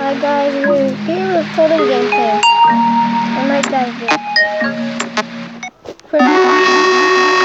Hi guys, we're here recording gameplay. I might die real quick.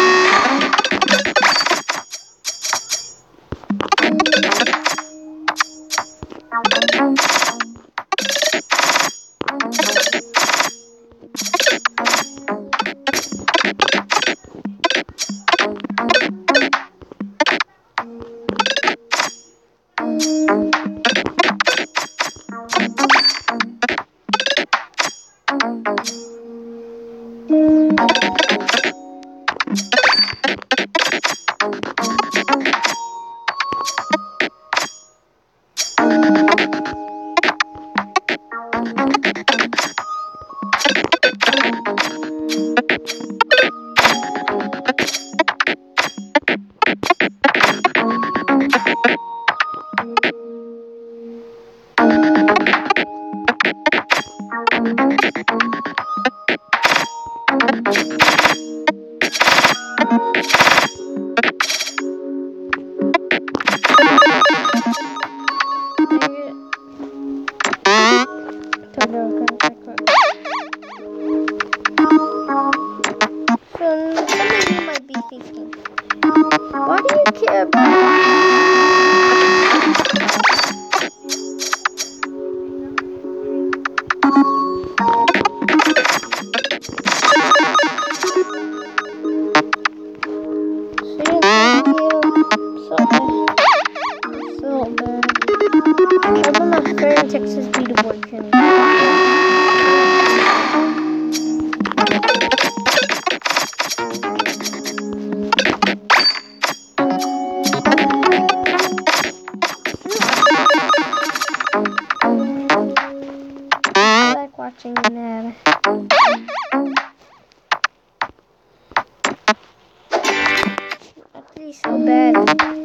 Why do you care about so bad. I want my friend Texas be the working. I like watching that. Actually, so bad.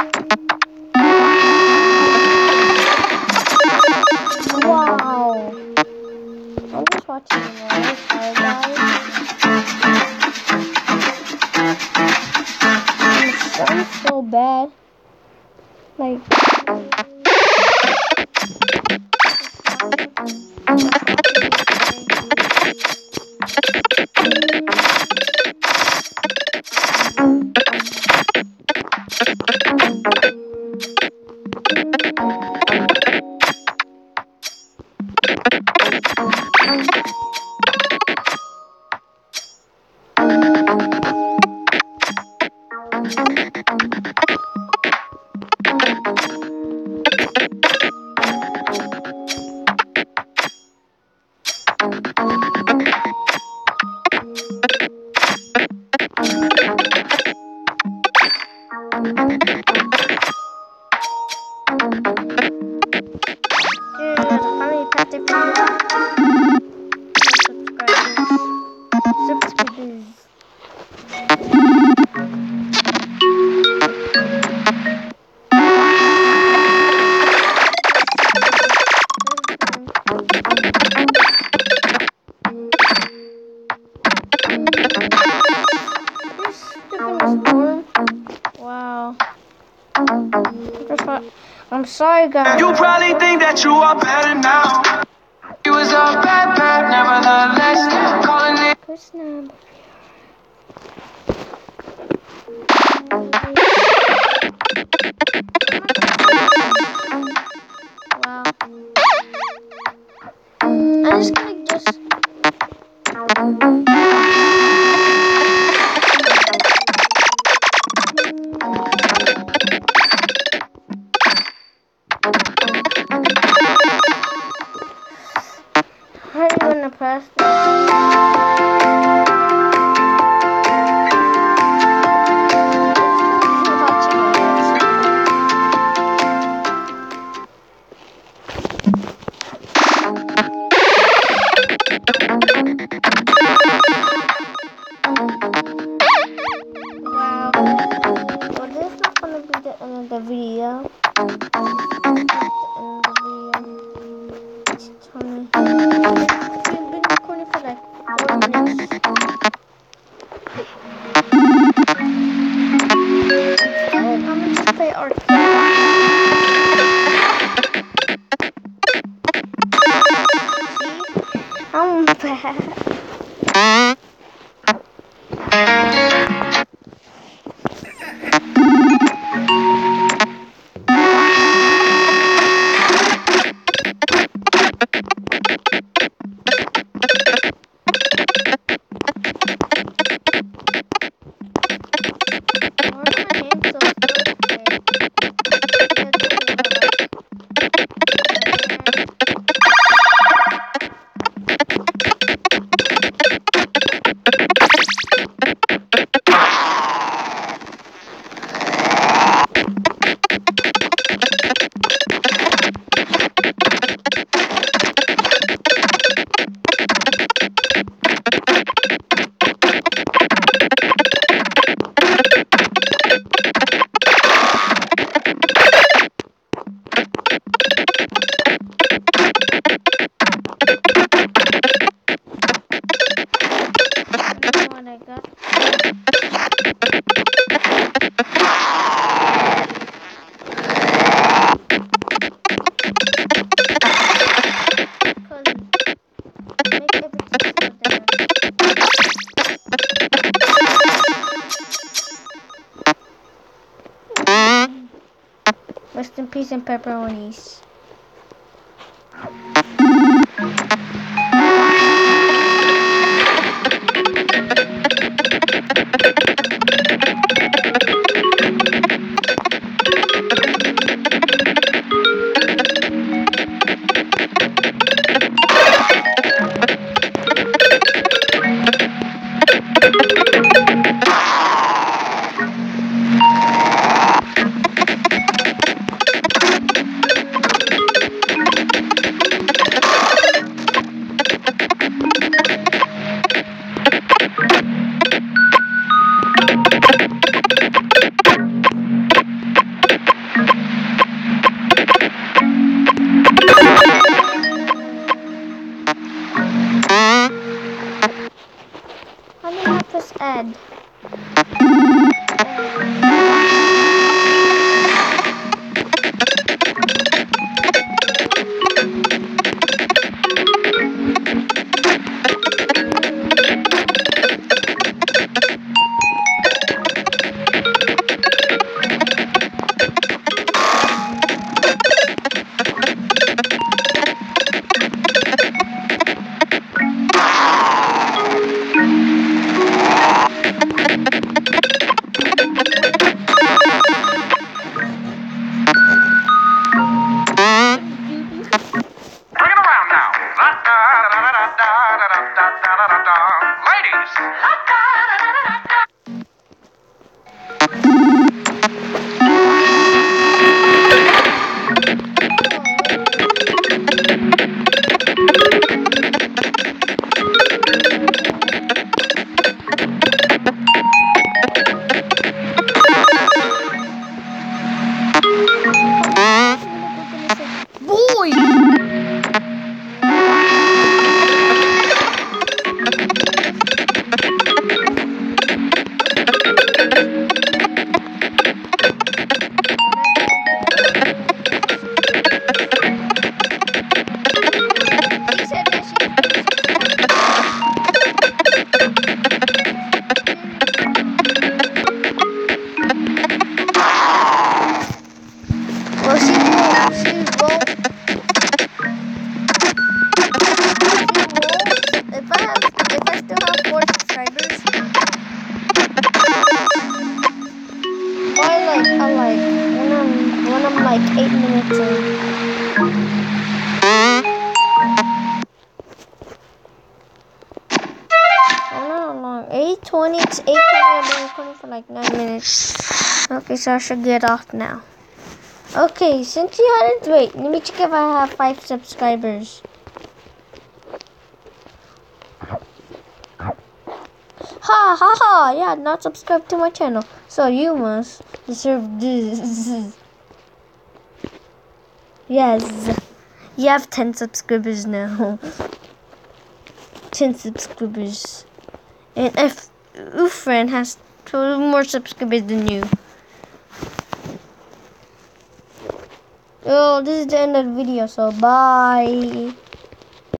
Wow. I'm just watching the Fire guys. It sounds so bad. Like. Wow. I'm sorry, guys. You probably think that you are better now. You was a bad, nevertheless. Calling it. Push number. Wow. I'm just gonna just. How are you gonna press Wow. Well, this is not gonna be the end of the video. It's been recording for like I'm bad. Why are my hands so slow what I got? Cause make everything slow down. Rest in peace and pepperonis. How many I press add? Bring it around now. Ladies. Boy! When I'm like 8 minutes in. I don't know how long. 8:20. It's 8:20. I've been recording for like 9 minutes. Okay, so I should get off now. Okay, since you had to wait, let me check if I have 5 subscribers. Ha ha ha! Yeah, not subscribed to my channel, so you must deserve this. Yes, you have 10 subscribers now. 10 subscribers, and if Ufren has 12 more subscribers than you. Oh, this is the end of the video, so bye.